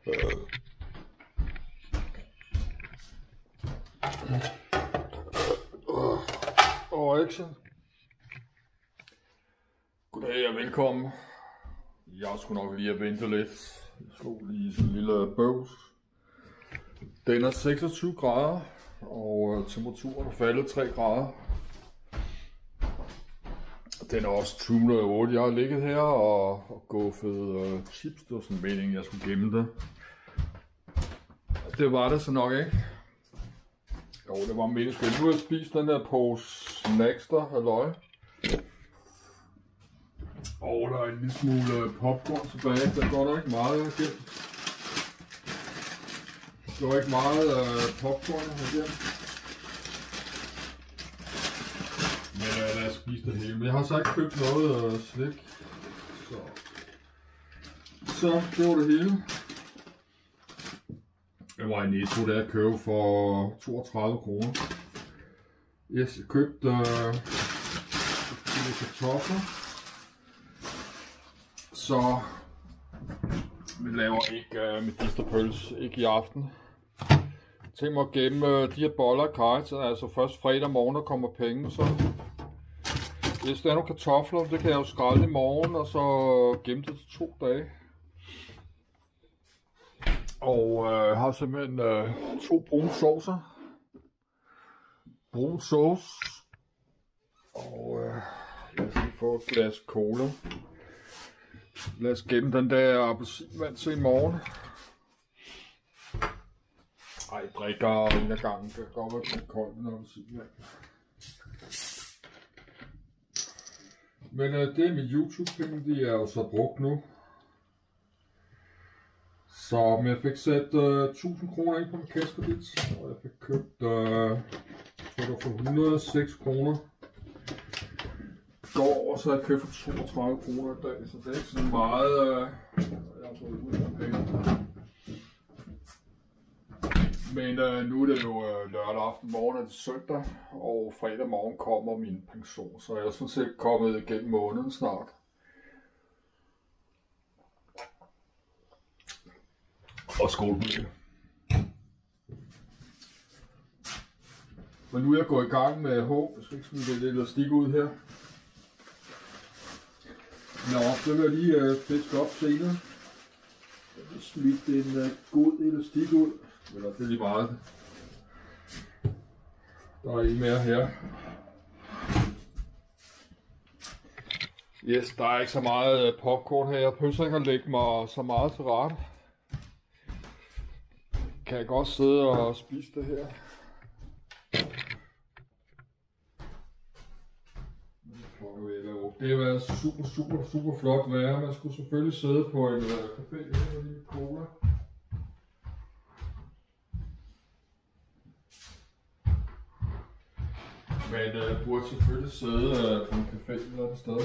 Action. Goddag og velkommen. Jeg skulle nok lige at vente lidt. Jeg slog lige sådan en lille bøvs. Den er 26 grader, og temperaturen er faldet 3 grader. Den er også 208. Jeg har ligget her og guffet chips. Det var sådan en mening, jeg skulle gemme det. Det var det så nok ikke. Jo, det var meningen. Nu har jeg spist den der pose snacks der, halløj. Og der er en lille smule popcorn tilbage. Der går der ikke meget igen. Der går ikke meget popcorn igen. Men lad os spise det hele. Men jeg har så ikke købt noget slik. Så det var det hele. Jeg var i Netto, der jeg købte for 32 kroner. Yes, jeg købte lidt kartofler. Så vi laver ikke medisterpølse, ikke i aften. Jeg tænker mig at gemme de her boller af karry, altså først fredag morgen, der kommer penge. Så hvis der er nogle kartofler, det kan jeg jo skrælle i morgen, og så gemme det til 2 dage. Og jeg har simpelthen 2 brune saucer. Brun sauce. Og lad os lige få et glas cola. Lad os gemme den der appelsinvand til i morgen. Ej, jeg drikker en af gangen. Det kan godt være lidt koldt med appelsinvand. Men det er mit YouTube-penge, de er jo så brugt nu. Så jeg fik sat 1000 kroner ind på min kassekredit, og jeg fik købt for 106 kroner. Går, og så har jeg købt for 32 kroner i dag, så det er ikke så meget, jeg har fået ud af penge. Men nu er det jo lørdag aften, morgen er det søndag, og fredag morgen kommer min pension, så jeg er sådan set kommet igennem måneden snart. Og skål på det. Men nu er jeg gået i gang med håb. Jeg skal ikke smide det lidt elastik ud her. Nå, så vil jeg lige fiske op senere. Jeg vil smide en god elastik ud. Eller det er lige meget. Der er en mere her. Yes, der er ikke så meget popcorn her. Jeg pønser ikke at lægge mig så meget til ret. Kan jeg godt sidde og spise det her. Det har været super flot vejr. Man skulle selvfølgelig sidde på en café her med lige cola. Men burde selvfølgelig sidde på en café eller et sted.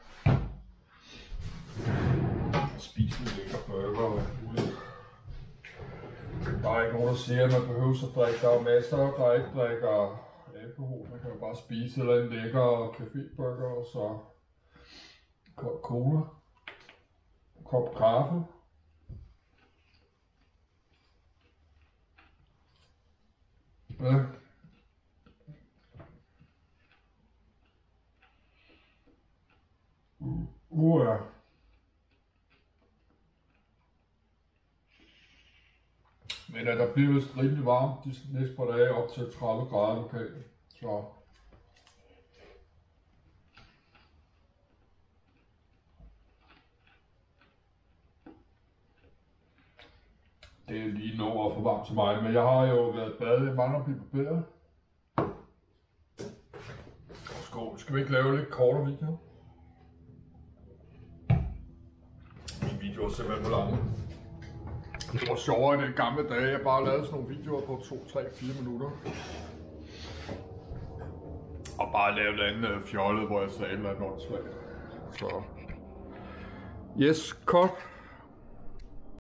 Og spise en lækker burger og muligt. Der er ikke nogen, der siger, at man behøver at drikke. Der er masser, der ikke drikker alkohol. Man kan jo bare spise eller en lækker caféburger og så kold cola, en kop kaffe. Ja. Ja. Men der bliver vist rimelig varmt de næste par dage, op til 30 grader lokalt. Så det er lige noget for varmt til mig, men jeg har jo været badet, jeg mangler at blive barberet. Skål, skal vi ikke lave lidt kortere video? Min video er simpelthen for lange. Det var sjovere i den gamle dage, jeg bare lavede sådan nogle videoer på 2, 3, 4 minutter. Og bare lavede et eller andet fjollet, hvor jeg sagde et eller andet åndssvagt. Så yes, cut.